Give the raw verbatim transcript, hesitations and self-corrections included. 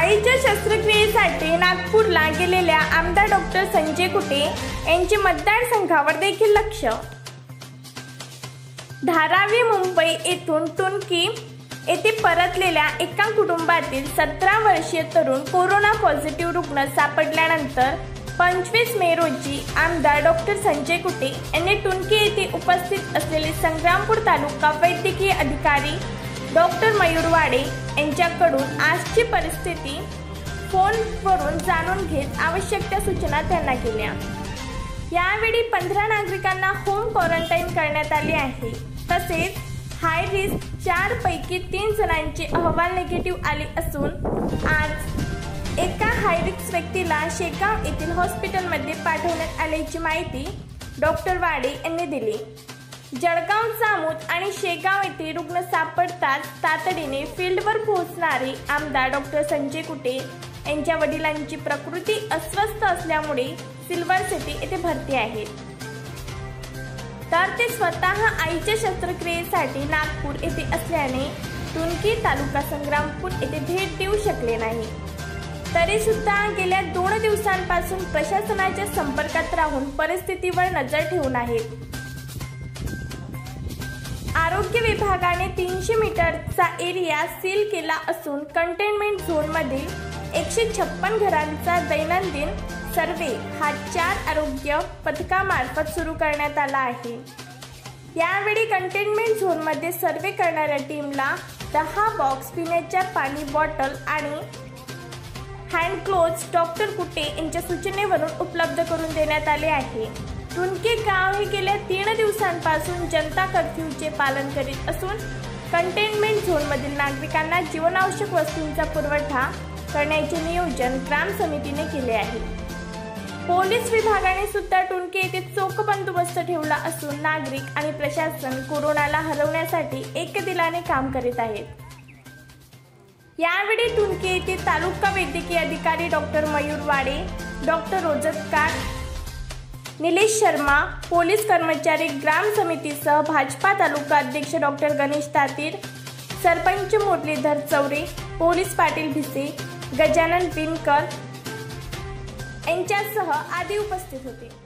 आईच्या शस्त्रक्रियेसाठी नागपूरला गेलेल्या आमदार डॉक्टर संजय कुटे यांचे मतदारसंघावर देखील लक्ष। धारावी मुंबई येथून टुनकी येथे परतलेल्या एका कुटुंबातील सतरा वर्षीय तरुण कोरोना पॉझिटिव्ह रुग्ण सापडल्यानंतर पंचवीस मे रोजी आमदार डॉक्टर संजय कुटे यांनी टुनकी येथे उपस्थित असलेले संग्रामपूर तालुका वैद्यकीय अधिकारी डॉक्टर मयूर वाडे यांच्याकडून आजची परिस्थिती फोनवरून जाणून घेत आवश्यक त्या सूचना त्यांना केल्या। यावेळी पंधरा नागरिकांना होम क्वारंटाईन करण्यात आले आहे। तसेच हाय रिस्क चार पैकी तीन जणांचे अहवाल निगेटिव्ह आले असून आज एका हाय रिस्क व्यक्तीला शेगाव येथील हॉस्पिटलमध्ये पाठवण्यात आल्याची माहिती डॉक्टर वाडे यांनी दिली। जळगाव जामोद आणि शेगाव येथे रुग्ण सापडताच तातडीने फील्डवर पोहोचणारे आमदार डॉक्टर संजय कुटे यांच्या वडिलांची प्रकृती अस्वस्थ असल्यामुळे सिल्वर सिटी येथे भरती आहेत, तर ते स्वतः आईच्या शस्त्रक्रियेसाठी नागपूर येथे असल्याने टुनकी तालुका संग्रामपूर येथे भेट देऊ शकले नाही। तरी सुद्धा गेल्या दोन दिवसांपासून प्रशासनाच्या संपर्कात राहून परिस्थितीवर नजर ठेवून आहेत। आरोग्य विभागाने तीनशे मीटरचा एरिया सील केला असून कंटेनमेंट झोन मधील एकशे छप्पन घरांचा दैनंदिन सर्वे हा चार आरोग्य पथकामार्फत सुरू करण्यात आला आहे। यावेळी कंटेनमेंट झोन मध्ये सर्वे करणाऱ्या टीमला दहा बॉक्स पिण्याच्या पाणी बॉटल आणि हँड ग्लोव्ज डॉक्टर कुटे यांच्या सूचनेवरून उपलब्ध करून देण्यात आले आहे। टुनकी गाव हे गेल्या तीन दिवसांपासून जनता कर्फ्यूचे पालन करीत असून कंटेनमेंट झोन मधील नागरिकांना जीवनावश्यक वस्तूंचा पुरवठा करण्याचे नियोजन ग्राम समितीने केले आहे। पोलीस विभागाने सुद्धा टुनकी येथे चोख बंदोबस्त ठेवला असून नागरिक आणि प्रशासन कोरोनाला हरवण्यासाठी एकदिलाने काम करीत आहेत। यावेळी टुनकी येथे तालुका वैद्यकीय अधिकारी doctor Mayur Wade, doctor Rojatkar, Nilesh Sharma, police कर्मचारी, ग्राम समितीसह भाजपा तालुका अध्यक्ष डॉक्टर गणेश तातीर, सरपंच मुरलीधर चौरे, पोलीस पाटील भिसे, गजानन विनकर यांच्यासह आदी उपस्थित होते।